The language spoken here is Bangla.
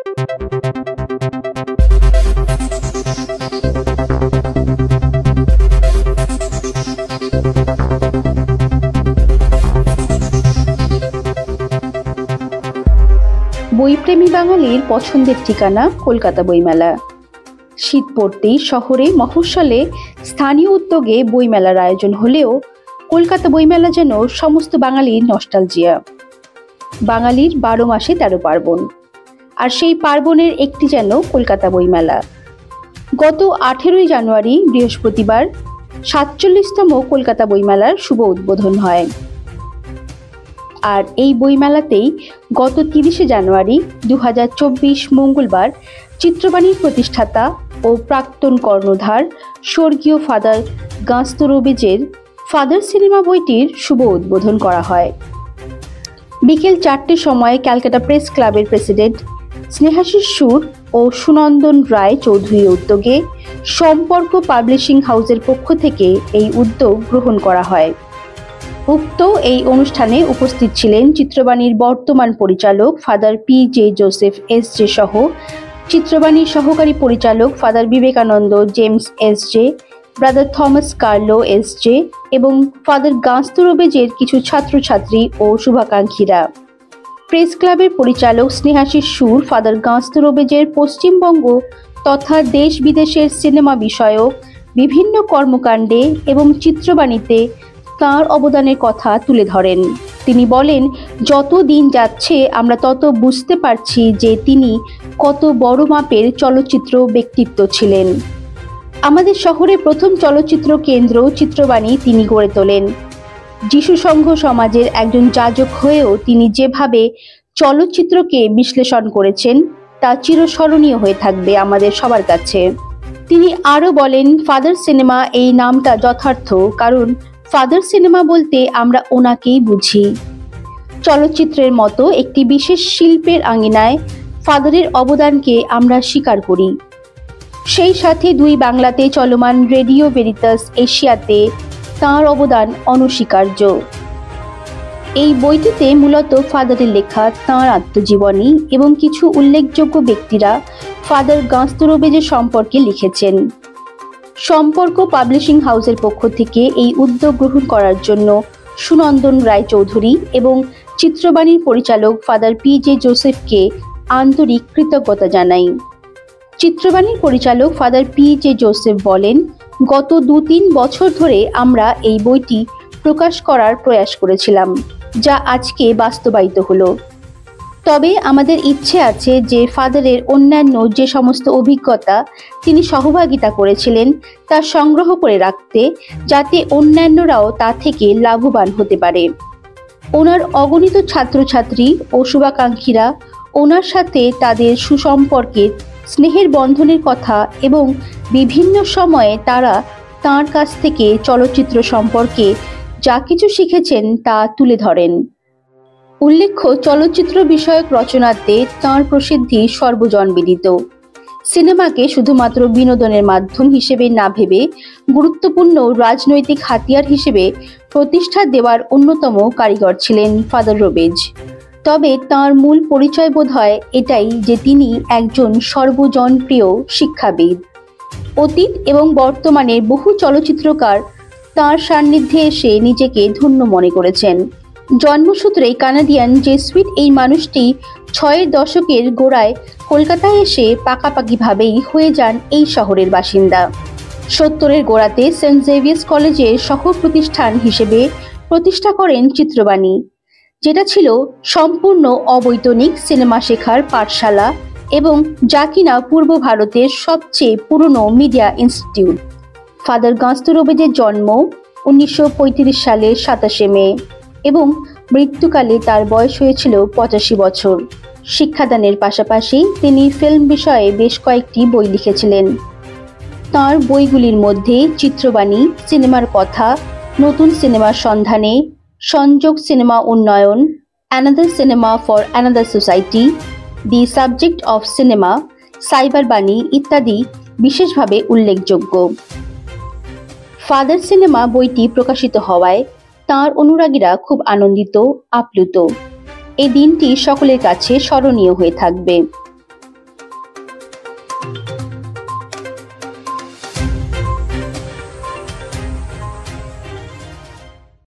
বইপ্রেমী বাঙালির পছন্দের ঠিকানা কলকাতা বইমেলা। শীত পড়তেই শহরে মফস্বলে স্থানীয় উদ্যোগে বইমেলার আয়োজন হলেও কলকাতা বইমেলা যেন সমস্ত বাঙালির নস্টালজিয়া। বাঙালির 12 মাসে 13 পার্বণ, আর সেই পার্বণের একটি যেন কলকাতা বইমেলা। গত 18ই জানুয়ারি বৃহস্পতিবার 47তম কলকাতা বইমেলার শুভ উদ্বোধন হয়। আর এই বইমেলাতেই গত 30শে জানুয়ারি 2024 মঙ্গলবার চিত্রবাণীর প্রতিষ্ঠাতা ও প্রাক্তন কর্ণধার স্বর্গীয় ফাদার গাস্তঁ রোবেজের ফাদার সিনেমা বইটির শুভ উদ্বোধন করা হয়। বিকেল 4টের সময় ক্যালকাটা প্রেস ক্লাবের প্রেসিডেন্ট স্নেহাশিস সুর ও সুনন্দন রায় চৌধুরীর উদ্যোগে সম্পর্ক পাবলিশিং হাউসের পক্ষ থেকে এই উদ্যোগ গ্রহণ করা হয়। উক্ত এই অনুষ্ঠানে উপস্থিত ছিলেন চিত্রবাণীর বর্তমান পরিচালক ফাদার পি.জে. জোসেফ এস.জে. সহ চিত্রবাণীর সহকারী পরিচালক father Vivekananda James SJ., brother Thomas Carlo SJ. এবং ফাদার গাস্তঁ রোবেজের কিছু ছাত্রছাত্রী ও শুভাকাঙ্ক্ষীরা। প্রেস ক্লাবের পরিচালক স্নেহাশিস সুর ফাদার গাস্তঁ রোবেজের পশ্চিমবঙ্গ তথা দেশ বিদেশের সিনেমা বিষয়ক বিভিন্ন কর্মকাণ্ডে এবং চিত্রবাণীতে তাঁর অবদানের কথা তুলে ধরেন। তিনি বলেন, যত দিন যাচ্ছে আমরা তত বুঝতে পারছি যে তিনি কত বড় মাপের চলচ্চিত্র ব্যক্তিত্ব ছিলেন। আমাদের শহরে প্রথম চলচ্চিত্র কেন্দ্র চিত্রবাণী তিনি গড়ে তোলেন। যিশু সংঘ সমাজের একজন যাজক হয়েও তিনি যেভাবে চলচ্চিত্রকে বিশ্লেষণ করেছেন তা চিরস্মরণীয় হয়ে থাকবে আমাদের সবার কাছে। তিনি আরও বলেন, ফাদার সিনেমা এই নামটা যথার্থ, কারণ ফাদার সিনেমা বলতে আমরা ওনাকেই বুঝি। চলচ্চিত্রের মতো একটি বিশেষ শিল্পের আঙিনায় ফাদারের অবদানকে আমরা স্বীকার করি। সেই সাথে 2 বাংলাতে চলমান রেডিও ভেরিতাস এশিয়াতে তাঁর অবদান অনস্বীকার্য। এই বইটিতে মূলত ফাদারের লেখা তাঁর আত্মজীবনী এবং কিছু উল্লেখযোগ্য ব্যক্তিরা ফাদার গাস্তঁ রোবেজের সম্পর্কে লিখেছেন। সম্পর্ক পাবলিশিং হাউসের পক্ষ থেকে এই উদ্যোগ গ্রহণ করার জন্য সুনন্দন রায় চৌধুরী এবং চিত্রবাণীর পরিচালক ফাদার পি.জে. জোসেফকে আন্তরিক কৃতজ্ঞতা জানাই। চিত্রবাণীর পরিচালক ফাদার পি.জে. জোসেফ বলেন, গত 2-3 বছর ধরে আমরা এই বইটি প্রকাশ করার প্রয়াস করেছিলাম, যা আজকে বাস্তবায়িত হলো। তবে আমাদের ইচ্ছে আছে যে ফাদারের অন্যান্য যে সমস্ত অভিজ্ঞতা তিনি সহভাগিতা করেছিলেন তা সংগ্রহ করে রাখতে, যাতে অন্যান্যরাও তা থেকে লাভবান হতে পারে। ওনার অগণিত ছাত্রছাত্রী ও শুভাকাঙ্ক্ষীরা ওনার সাথে তাদের সুসম্পর্কের স্নেহের বন্ধনের কথা এবং বিভিন্ন সময়ে তারা তাঁর কাছ থেকে চলচ্চিত্র সম্পর্কে যা কিছু শিখেছেন তা তুলে ধরেন। উল্লেখ্য, চলচ্চিত্র বিষয়ক রচনাতে তাঁর প্রসিদ্ধি সর্বজনবিদিত। সিনেমাকে শুধুমাত্র বিনোদনের মাধ্যম হিসেবে না ভেবে গুরুত্বপূর্ণ রাজনৈতিক হাতিয়ার হিসেবে প্রতিষ্ঠা দেওয়ার অন্যতম কারিগর ছিলেন ফাদার রোবেজ। তবে তাঁর মূল পরিচয় বোধহয় এটাই যে তিনি একজন সর্বজনপ্রিয় শিক্ষাবিদ। অতীত এবং বর্তমানের বহু চলচ্চিত্রকার তাঁর সান্নিধ্যে এসে নিজেকে ধন্য মনে করেছেন। জন্মসূত্রে কানাডিয়ান জেসুইট এই মানুষটি 6-এর দশকের গোড়ায় কলকাতায় এসে পাকাপাকিভাবেই হয়ে যান এই শহরের বাসিন্দা। 70-এর গোড়াতে সেন্ট জেভিয়ার্স কলেজের সহ প্রতিষ্ঠান হিসেবে প্রতিষ্ঠা করেন চিত্রবাণী, যেটা ছিল সম্পূর্ণ অবৈতনিক সিনেমা শেখার পাঠশালা এবং যা কিনা পূর্ব ভারতের সবচেয়ে পুরনো মিডিয়া ইনস্টিটিউট। ফাদার গাস্তঁ রোবেজের জন্ম 1935 সালের 27শে মে এবং মৃত্যুকালে তার বয়স হয়েছিল 85 বছর। শিক্ষাদানের পাশাপাশি তিনি ফিল্ম বিষয়ে বেশ কয়েকটি বই লিখেছিলেন। তাঁর বইগুলির মধ্যে চিত্রবাণী, সিনেমার কথা, নতুন সিনেমার সন্ধানে, সংযোগ সিনেমা উন্নয়ন, another cinema for another society, the subject of cinema, cyber Bani ইত্যাদি বিশেষভাবে উল্লেখযোগ্য। ফাদার সিনেমা বইটি প্রকাশিত হওয়ায় তাঁর অনুরাগীরা খুব আনন্দিত, আপ্লুত। এই দিনটি সকলের কাছে স্মরণীয় হয়ে থাকবে।